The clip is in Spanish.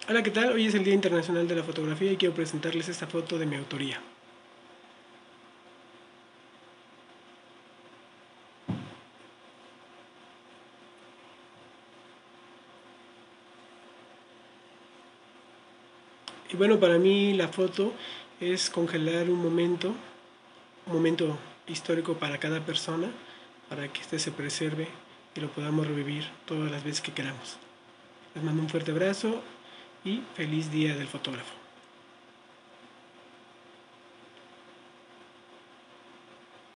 Hola, ¿qué tal? Hoy es el Día Internacional de la Fotografía y quiero presentarles esta foto de mi autoría. Y bueno, para mí la foto es congelar un momento histórico para cada persona, para que éste se preserve y lo podamos revivir todas las veces que queramos. Les mando un fuerte abrazo y feliz Día del Fotógrafo.